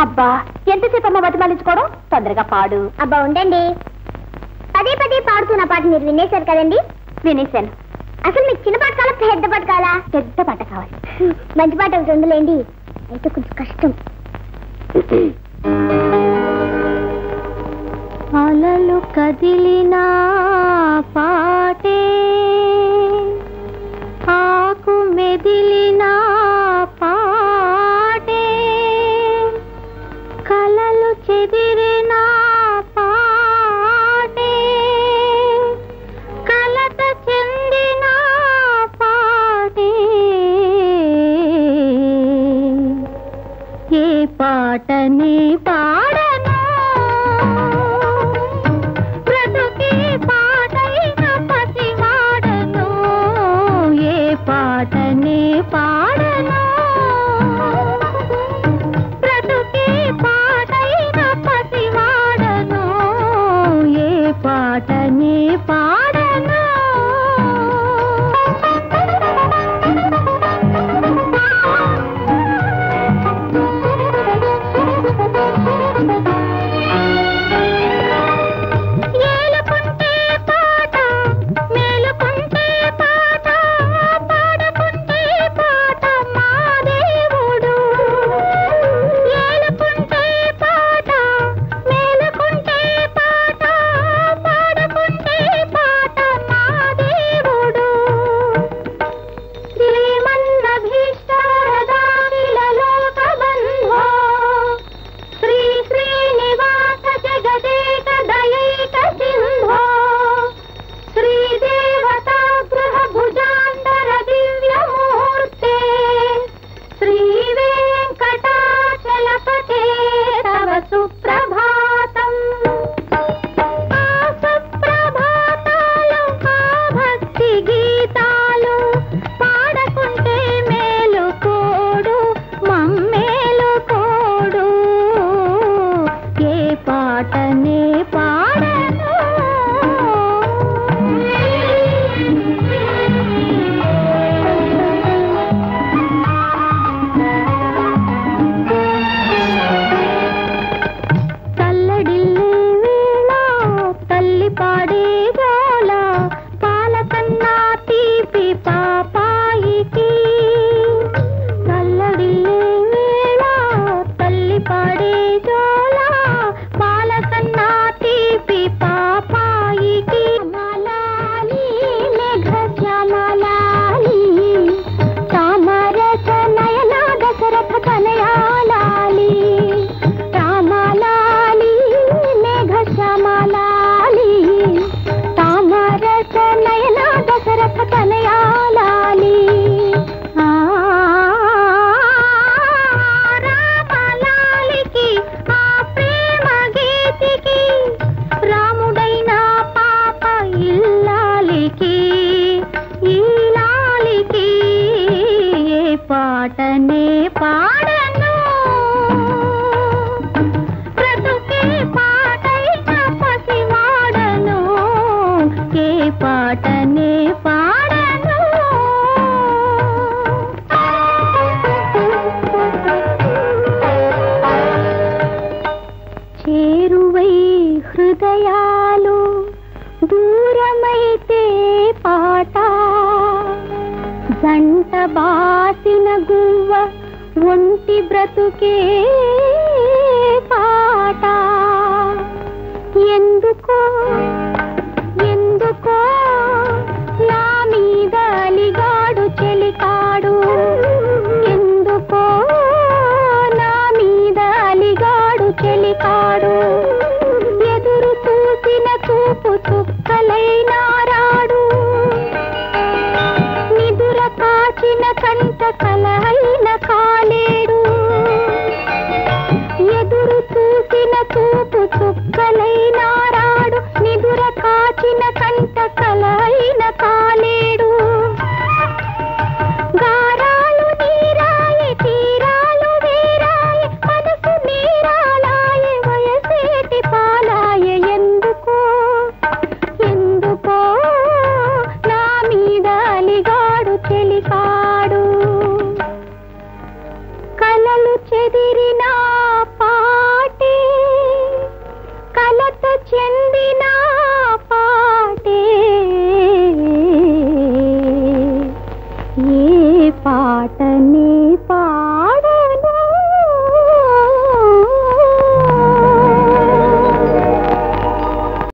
అబ్బా ఎంతసేపు అమ్మ బతిమాలించుకోవడం, తొందరగా పాడు. అబ్బా ఉండండి, పదే పదే పాడుతున్న పాట మీరు వినేశారు కదండి. వినేశాను. అసలు మీకు చిన్న పాట కావాలా, పెద్ద పాట కావాలా? పెద్ద పాట కావాలి. మంచి పాట ఒకటి ఉందిలేండి, అయితే కొంచెం కష్టం. అలలు కదిలినా పాటే, ఆకు మెదిలినా పాటే, కలలు చెదిరినా పాటే, కలత చెందినా పాటే, ఏ పాటని పాడను, బ్రతుకే పాటైన పసివాడను, ఏ పాటని పాడను, బ్రతుకే పాటైన పసివాడను, ఏ పాటని పాడను. ఏలుకుంటే పాట, మేలుకుంటే పాట, పాడుకుంటే పాట మా దేవుడు. ఏలుకుంటే పాట, మేలుకుంటే పాట, పాడుకుంటే పాట మా దేవుడు. శ్రీమన్న భీష్టారదాఖిల లోకబంధో, శ్రీ శ్రీనివాస జగదేక దయైక సింధో, శ్రీదేవతాగృహ భుజాంతర దివ్యమూర్తే, శ్రీ వెంకటాచలపతే తవ సుప్రభాతం. ఆ సుప్రభాతాలు, ఆ భక్తి గీతాలు పాడకుంటే మేలు కోడు, మమ్మేలు కోడు, ఏ పాటనే పాడను. తల్లడిల్లే వేళ తల్లి పాడే గోల, పాలకన్నా తీపి పాపాయికి. తల్లడిల్లే వేళ తల్లి పాడే గోల, పాలకన్నా తీపి పాపాయికి. మలాలి మేఘ శ్యామలాలి, తామరస నయన దశరథ కనయాలాలి. రామలాలి మేఘ శ్యామలాలి, తామరస నయన దశరథ కనయాలాలి. రామలాలికి ఆ ప్రేమ గీతికి, రాముడైన పాప ఇల్లాలికి, ఈ లాలికి ఏ పాటనే పాడను, బ్రతుకే పాటైన పసివాడను, ఏ పాటనే పాడను. చేరువై హృదయాలు దూరమైతే పాట, జంట బాసిన గువ్వ ఒంటి బ్రతుకే పాట. ఎందుకో ఎందుకో నా మీద అలిగాడు చెలికాడు, ఎందుకో నా మీద అలిగాడు చెలికాడు, ఎదురు చూసిన చూపు చుక్కలైనా రాడు, నిదుర కాచిన కంట కలహైన కాలేడు, ఎదురు చూసిన చూపు చుక్కలైనా రాడు, నిదుర కాచిన కంట కలహైన కాలేడు. గారాలు నీరాయి, తీరాలు వీరాయి, మనసు నీరాలాయి, వయసు పాటనే పా